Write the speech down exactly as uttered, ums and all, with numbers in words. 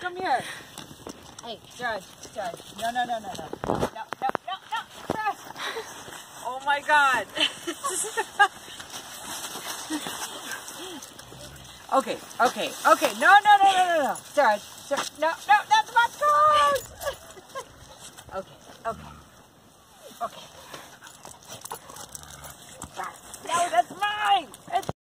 come here. Hey, Judge, Judge. No, no, no, no, no. No, no, no, no, Judge. Oh my God. Okay, okay, okay. No, no, no, no, no, no. Judge, Judge. No, no, no.